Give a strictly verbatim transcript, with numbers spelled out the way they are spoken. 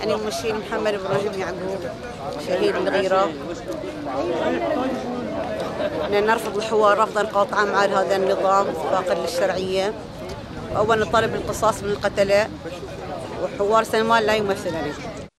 يعني ممثل محمد بن رجب يعقوب شهيد الغيرة. نرفض الحوار رفضا قاطعا مع هذا النظام فاقد للشرعية، وأولا نطالب بالقصاص من القتلة، وحوار سلمان لا يمثلني.